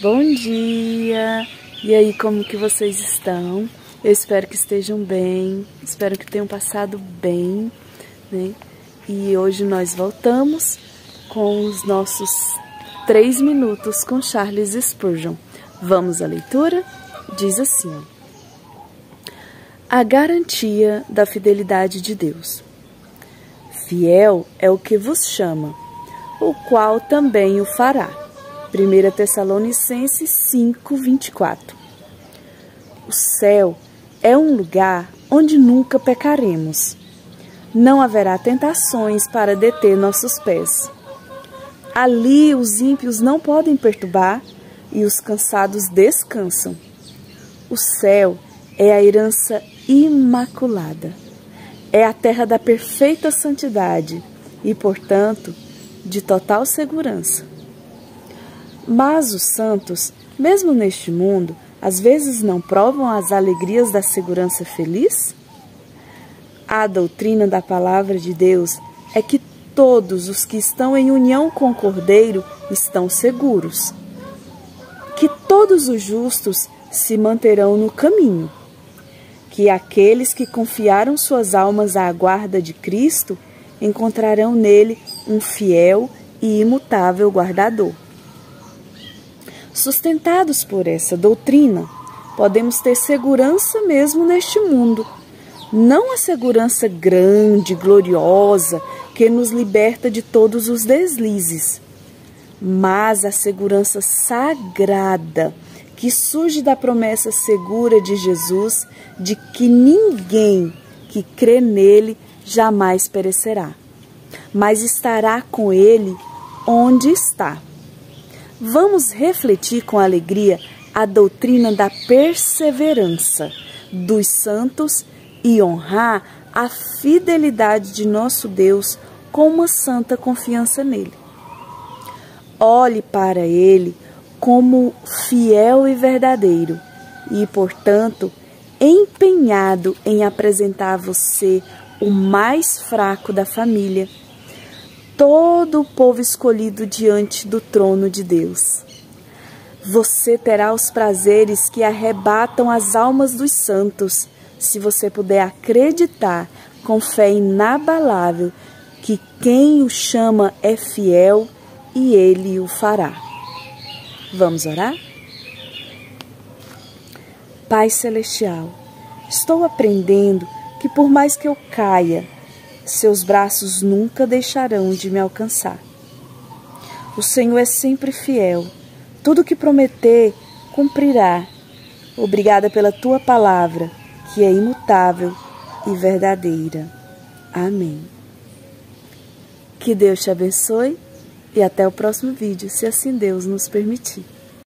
Bom dia! E aí, como que vocês estão? Eu espero que estejam bem, espero que tenham passado bem, né? E hoje nós voltamos com os nossos 3 minutos com Charles Spurgeon. Vamos à leitura? Diz assim, ó. A garantia da fidelidade de Deus. Fiel é o que vos chama, o qual também o fará. 1 Tessalonicenses 5:24. O céu é um lugar onde nunca pecaremos. Não haverá tentações para deter nossos pés. Ali os ímpios não podem perturbar e os cansados descansam. O céu é a herança imaculada. É a terra da perfeita santidade e, portanto, de total segurança. Mas os santos, mesmo neste mundo, às vezes não provam as alegrias da segurança feliz? A doutrina da palavra de Deus é que todos os que estão em união com o Cordeiro estão seguros, que todos os justos se manterão no caminho, que aqueles que confiaram suas almas à guarda de Cristo encontrarão nele um fiel e imutável guardador. Sustentados por essa doutrina, podemos ter segurança mesmo neste mundo. Não a segurança grande, gloriosa, que nos liberta de todos os deslizes, mas a segurança sagrada, que surge da promessa segura de Jesus de que ninguém que crê nele jamais perecerá, mas estará com ele onde está. Vamos refletir com alegria a doutrina da perseverança dos santos e honrar a fidelidade de nosso Deus com uma santa confiança nele. Olhe para ele como fiel e verdadeiro e, portanto, empenhado em apresentar a você o mais fraco da família, todo o povo escolhido diante do trono de Deus. Você terá os prazeres que arrebatam as almas dos santos, se você puder acreditar com fé inabalável que quem o chama é fiel e ele o fará. Vamos orar? Pai Celestial, estou aprendendo que por mais que eu caia, seus braços nunca deixarão de me alcançar. O Senhor é sempre fiel. Tudo o que prometer, cumprirá. Obrigada pela tua palavra, que é imutável e verdadeira. Amém. Que Deus te abençoe e até o próximo vídeo, se assim Deus nos permitir.